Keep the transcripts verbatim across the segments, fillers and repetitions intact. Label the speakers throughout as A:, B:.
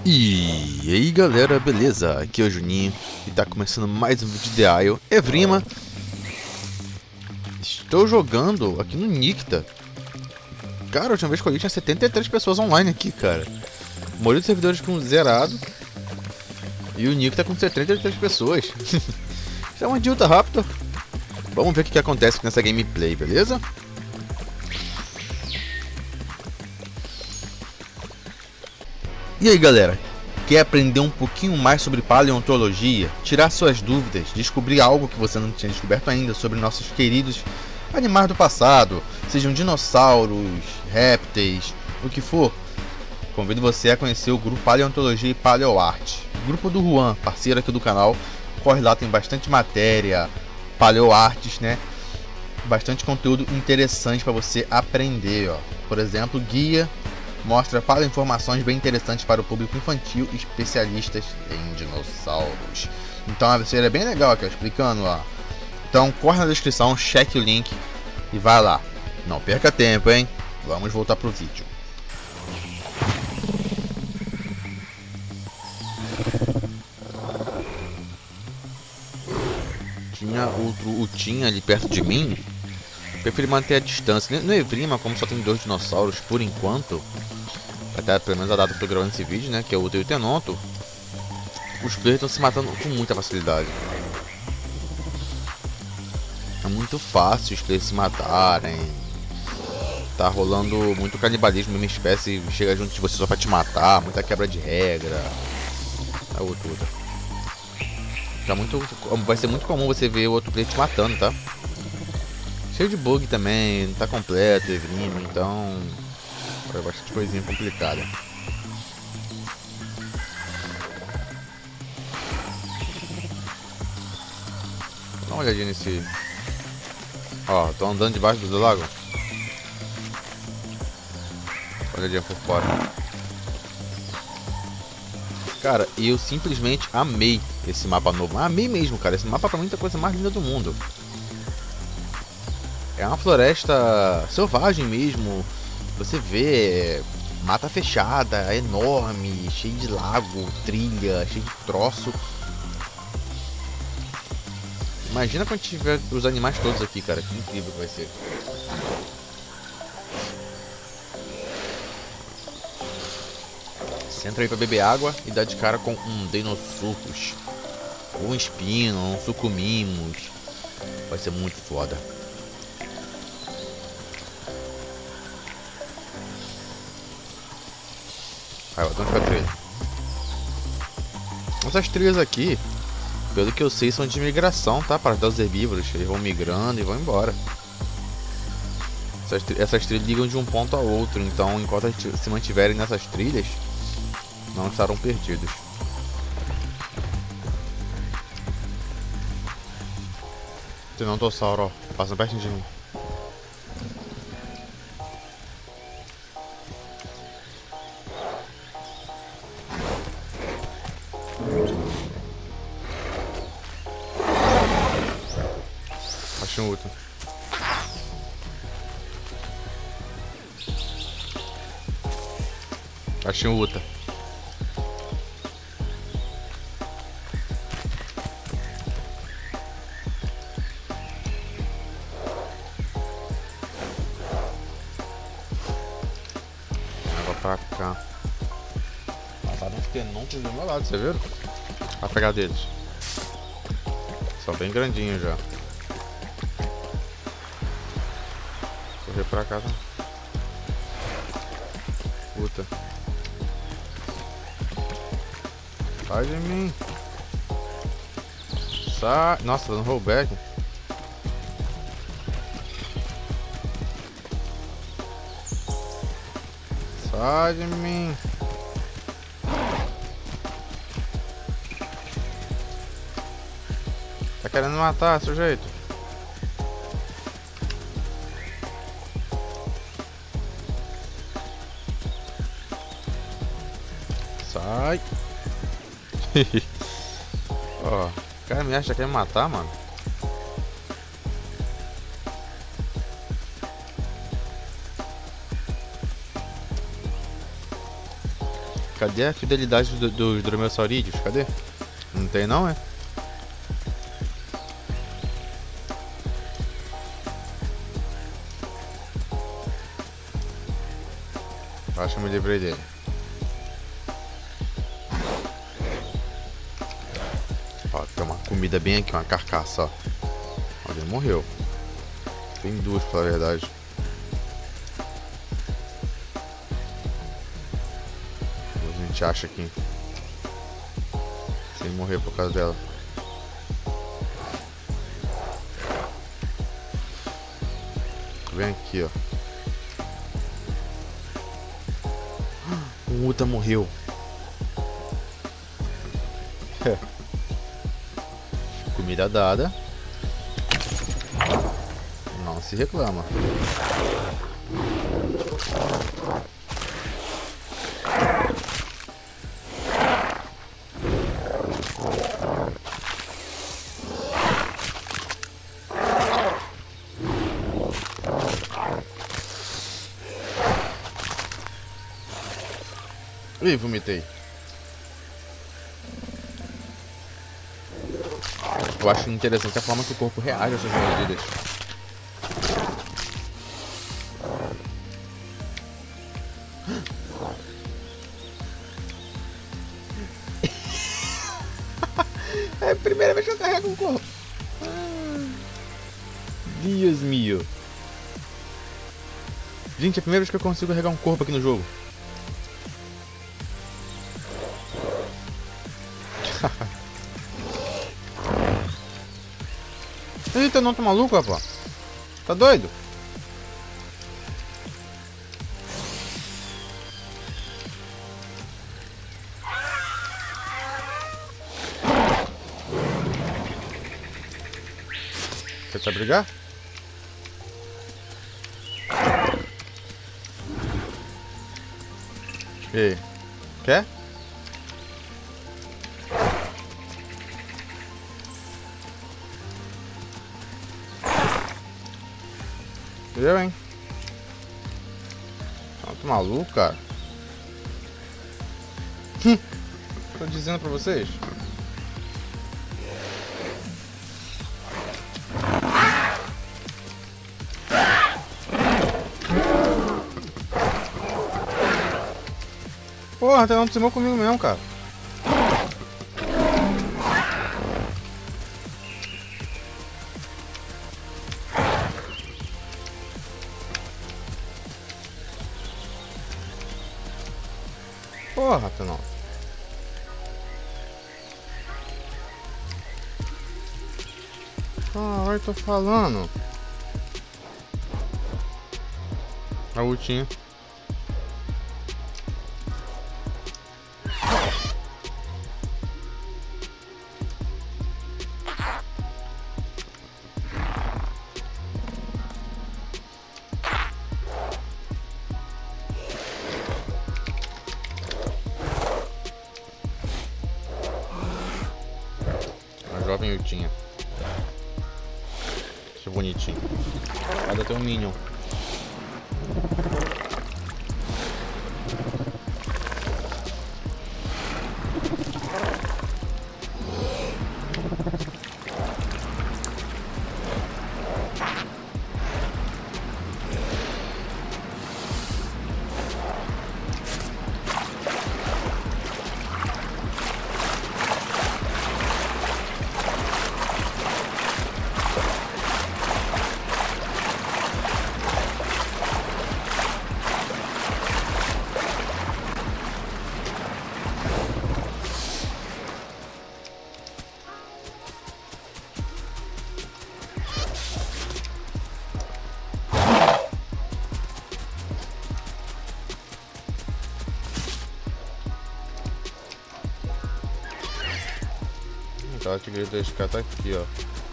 A: E aí galera, beleza? Aqui é o Juninho e tá começando mais um vídeo de The Isle Evrima. Estou jogando aqui no Nicta. Cara, a última vez que eu li tinha setenta e três pessoas online aqui, cara. A maioria dos servidores com zerado. E o Nicta com setenta e três pessoas. Isso é uma dilta rápida. Vamos ver o que, que acontece nessa gameplay, beleza? E aí galera, quer aprender um pouquinho mais sobre paleontologia, tirar suas dúvidas, descobrir algo que você não tinha descoberto ainda sobre nossos queridos animais do passado, sejam dinossauros, répteis, o que for? Convido você a conhecer o grupo Paleontologia e Paleoarte, grupo do Juan, parceiro aqui do canal. Corre lá, tem bastante matéria, paleoartes, né? Bastante conteúdo interessante para você aprender, ó. Por exemplo, guia mostra para informações bem interessantes para o público infantil e especialistas em dinossauros. Então a série é bem legal aqui, ó, explicando, ó. Então corre na descrição, cheque o link e vai lá. Não perca tempo, hein? Vamos voltar pro vídeo. Tinha outro Utin ali perto de mim. Prefiro manter a distância. No Evrima, como só tem dois dinossauros por enquanto, até pelo menos a data que eu tô gravando esse vídeo, né, que é o Uta e o Tenonto, os players estão se matando com muita facilidade. É muito fácil os players se matarem. Tá rolando muito canibalismo, mesma espécie chega junto de você só pra te matar, muita quebra de regra. É o Uta. Tá muito, vai ser muito comum você ver o outro player te matando, tá? Cheio de bug também, não tá completo, Evrima, então é bastante coisinha complicada. Dá uma olhadinha nesse. Ó, tô andando debaixo do lago. Olhadinha por fora. Cara, eu simplesmente amei esse mapa novo. Amei mesmo, cara. Esse mapa pra mim é a coisa mais linda do mundo. É uma floresta selvagem mesmo. Você vê mata fechada, é enorme, cheio de lago, trilha, cheio de troço. Imagina quando tiver os animais todos aqui, cara. Que incrível que vai ser. Você entra aí pra beber água e dá de cara com um Deinosuchus, ou um Espino, um Sucumimus. Vai ser muito foda. Aí, vamos pra trilha. Essas trilhas aqui, pelo que eu sei, são de migração, tá? Para ajudar os herbívoros. Eles vão migrando e vão embora. Essas, essas trilhas ligam de um ponto a outro. Então, enquanto se mantiverem nessas trilhas, não estarão perdidos. Tenontossauro, ó. Passa pertinho de mim. Achei um outro. Achei um Uta. Água pra cá. Passaram uns tenontos do meu lado, você viu? Vai pegar deles. Só bem grandinho já. Correr pra cá, tá? Puta. Sai de mim. Sai. Nossa, dando rollback. Sai de mim. Tá querendo matar, sujeito? Sai. Ó, o cara me acha que quer me matar, mano. Cadê a fidelidade do, dos dromeossaurídeos? Cadê? Não tem não, é? Acho que eu me livrei dele. Ó, tem uma comida bem aqui, uma carcaça, ó. Ó, ele morreu. Tem duas, pra falar a verdade. A gente acha aqui. Sem morrer por causa dela. Vem aqui, ó. O Uta morreu. Comida dada. Não se reclama. Ih, vomitei. Eu acho interessante a forma que o corpo reage às suas mordidas. É a primeira vez que eu carrego um corpo. Deus mio. Gente, é a primeira vez que eu consigo carregar um corpo aqui no jogo. Eita, não, tá maluco, rapaz? Tá doido? Você quer brigar? E aí? Quer? Eu, hein? Tá maluco, cara? Tô dizendo pra vocês. Porra, até não cimou comigo mesmo, cara. Porra, não. Ah, eu tô falando. A ultinha. Jovem Utinha. Que bonitinho. Ainda tem um Minion. Então a tigre dois K tá aqui, ó.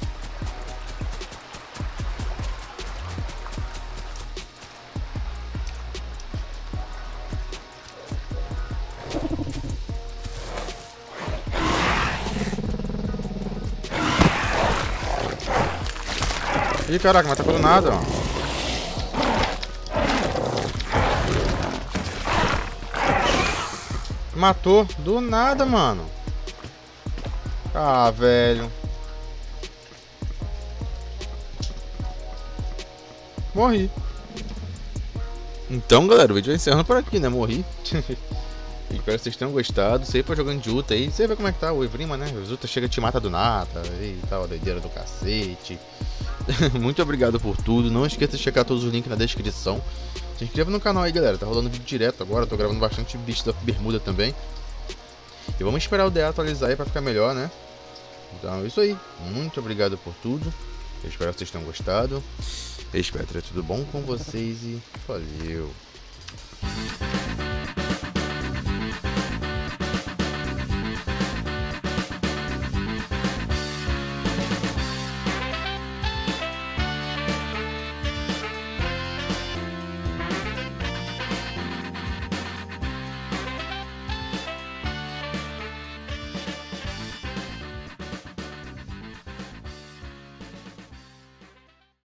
A: Ih, caraca, mas tá fazendo nada, ó. Matou do nada, mano. Ah, velho. Morri. Então, galera, o vídeo vai encerrando por aqui, né? Morri. Espero que vocês tenham gostado. Sei pra jogando de Uta aí. Você vê como é que tá o Evrima, né? O Uta chega e te mata do nada. E tal, a doideira do cacete. Muito obrigado por tudo. Não esqueça de checar todos os links na descrição. Se inscreva no canal aí, galera. Tá rolando vídeo direto agora. Tô gravando bastante bicho da bermuda também. E vamos esperar o D A atualizar aí pra ficar melhor, né? Então é isso aí. Muito obrigado por tudo. Eu espero que vocês tenham gostado. Eu espero ter tudo bom com vocês e valeu.